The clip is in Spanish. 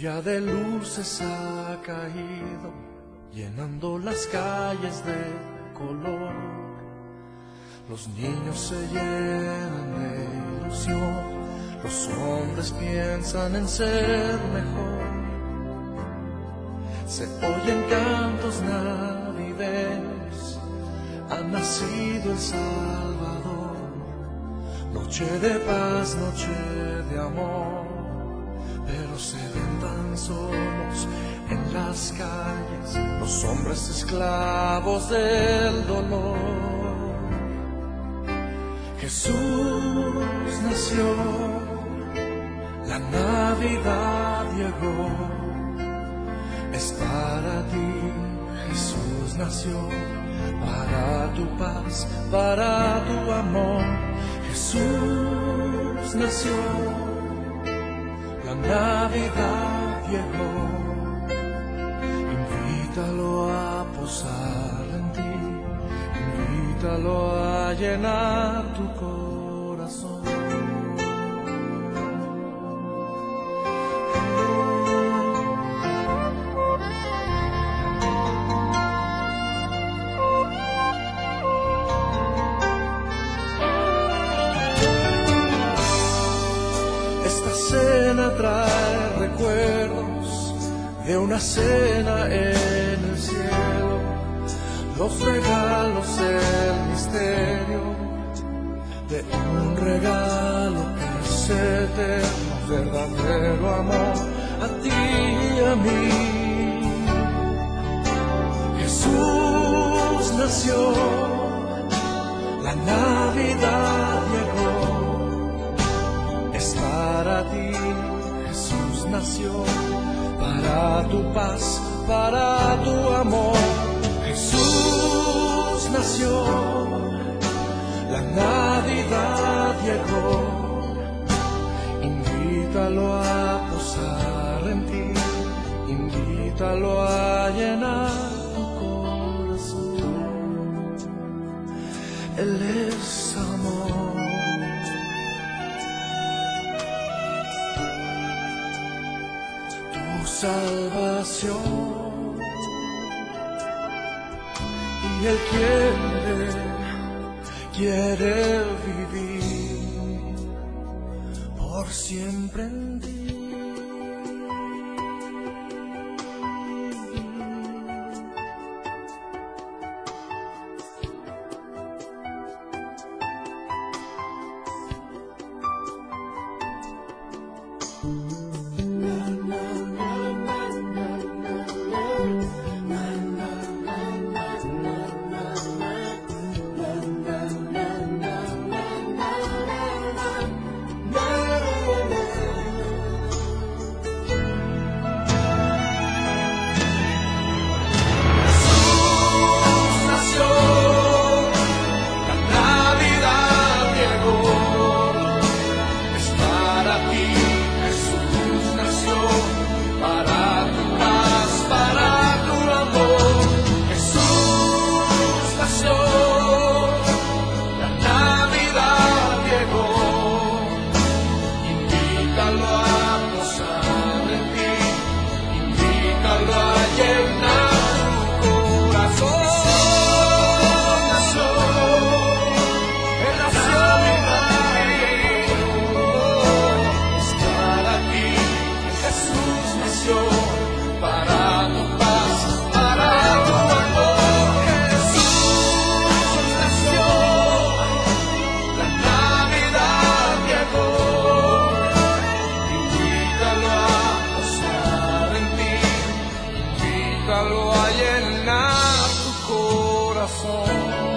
lluvia de luces ha caído, llenando las calles de color. Los niños se llenan de ilusión, los hombres piensan en ser mejor. Se oyen cantos navideños, ha nacido el Salvador. Noche de paz, noche de amor, pero se ven tan solos en las calles, los hombres esclavos del dolor. Jesús nació, la Navidad llegó, es para ti. Jesús nació, para tu paz, para tu amor. Jesús nació, la Navidad llegó, invítalo a posar en ti, invítalo a llenar tu corazón. Esta cena trae recuerdos de una cena en el cielo, los regalos, el misterio de un regalo que es eterno, verdadero amor a ti y a mí. Jesús nació, la Navidad llegó, es para ti. Jesús nació, para tu paz, para tu amor. Jesús nació, la Navidad llegó, invítalo a posar en ti, invítalo a llenar tu corazón. Él es amor. Tu salvación, y Él quiere vivir por siempre en ti. Invítalo a llenar tu corazón.